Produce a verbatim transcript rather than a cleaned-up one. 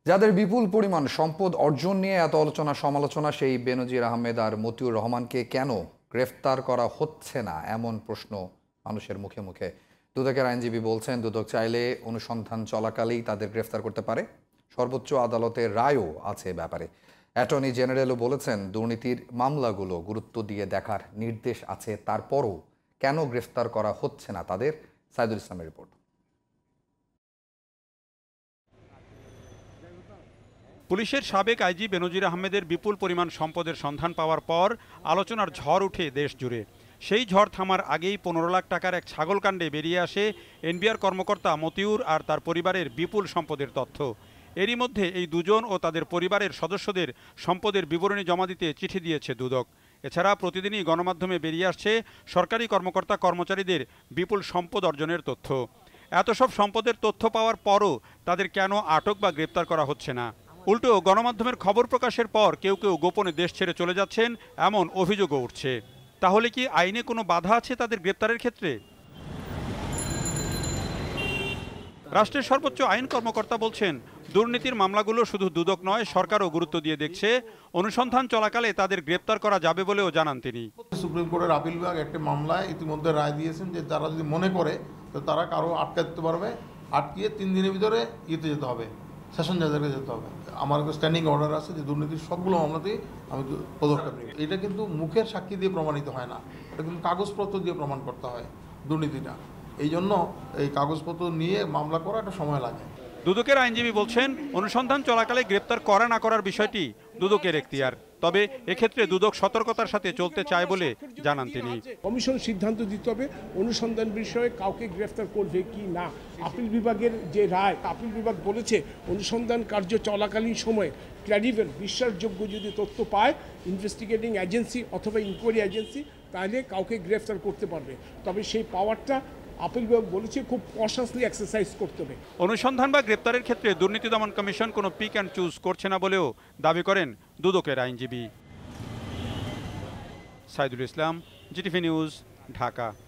যাদের বিপুল পরিমাণ সম্পদ অর্জন নিয়ে এত আলোচনা সমালোচনা, সেই বেনজির আহমেদ আর মতিউর রহমানকে কেন গ্রেফতার করা হচ্ছে না, এমন প্রশ্ন মানুষের মুখে মুখে। দুদকের আইনজীবী বলছেন, দুদক চাইলে অনুসন্ধান চলাকালেই তাদের গ্রেফতার করতে পারে। সর্বোচ্চ আদালতের রায়ও আছে ব্যাপারে। অ্যাটর্নি জেনারেলও বলেছেন, দুর্নীতির মামলাগুলো গুরুত্ব দিয়ে দেখার নির্দেশ আছে, তারপরও কেন গ্রেফতার করা হচ্ছে না তাদের। সাইদুল ইসলামের রিপোর্ট। পুলিশের সাবেক আইজি বেনজির আহমেদের বিপুল পরিমাণ সম্পদের সন্ধান পাওয়ার পর আলোচনার ঝড় উঠে দেশ জুড়ে। সেই ঝড় থামার আগেই পনেরো লাখ টাকার এক ছাগলকাণ্ডে বেরিয়ে আসে এনবিআর কর্মকর্তা মতিউর আর তার পরিবারের বিপুল সম্পদের তথ্য। এরই মধ্যে এই দুজন ও তাদের পরিবারের সদস্যদের সম্পদের বিবরণী জমা দিতে চিঠি দিয়েছে দুদক। এছাড়া প্রতিদিনই গণমাধ্যমে বেরিয়ে আসছে সরকারি কর্মকর্তা কর্মচারীদের বিপুল সম্পদ অর্জনের তথ্য। এত সব সম্পদের তথ্য পাওয়ার পরও তাদের কেন আটক বা গ্রেপ্তার করা হচ্ছে না? উল্টো গণমাধ্যমের খবর প্রকাশের পর কেউ কেউ গোপনে দেশ ছেড়ে চলে যাচ্ছেন, এমন অভিযোগও উঠছে। তাহলে কি আইনে কোনো বাধা আছে তাদের গ্রেপ্তারের ক্ষেত্রে? রাষ্ট্রের সর্বোচ্চ আইন কর্মকর্তা বলছেন, দুর্নীতির মামলাগুলো শুধু দুদক নয়, সরকারও গুরুত্ব দিয়ে দেখছে। অনুসন্ধান চলাকালে তাদের গ্রেপ্তার করা যাবে বলেও জানান তিনি। সুপ্রিম কোর্টের আপিল বিভাগ একটি মামলায় ইতিমধ্যে রায় দিয়েছেন যে তারা যদি মনে করে তো তারা কারো আটকে দিতে পারবে, আটকিয়ে তিন দিনের ভিতরে ইয়েতে যেতে হবে, সেশন জাজের যেতে হবে। আমার একটা স্ট্যান্ডিং অর্ডার আছে যে দুর্নীতির সবগুলো মামলাতেই আমি পদক্ষেপ নিই। এটা কিন্তু মুখের সাক্ষী দিয়ে প্রমাণিত হয় না, এটা কিন্তু কাগজপত্র দিয়ে প্রমাণ করতে হয় দুর্নীতিটা। এই জন্য এই কাগজপত্র নিয়ে মামলা করা একটা সময় লাগে। দুদকের আইনজীবী বলছেন, অনুসন্ধান চলাকালে গ্রেপ্তার করা না করার বিষয়টি দুদকের এখতিয়ার। তবে এক্ষেত্রে দুদক সতর্কতার সাথে চলতে চায় বলে জানান তিনি। কমিশন সিদ্ধান্ত দিতে হবে অনুসন্ধান বিষয়ে কাউকে গ্রেফতার করবে কি না। আপিল বিভাগের যে রায়, আপিল বিভাগ বলেছে অনুসন্ধান কার্য চলাকালীন সময়ে ক্রেডিবল বিশ্বাসযোগ্য যদি তথ্য পায় ইনভেস্টিগেটিং এজেন্সি অথবা ইনকোয়ারি এজেন্সি, তাহলে কাউকে গ্রেফতার করতে পারবে। তবে সেই পাওয়ারটা আপিল বিভাগ বলেছে খুব কনশাসলি এক্সারসাইজ করতে হবে। অনুসন্ধান বা গ্রেপ্তারের ক্ষেত্রে দুর্নীতি দমন কমিশন কোনো পিক অ্যান্ড চুজ করছে না বলেও দাবি করেন দুদকের আইনজীবী। Saidul Islam, GTV news, Dhaka.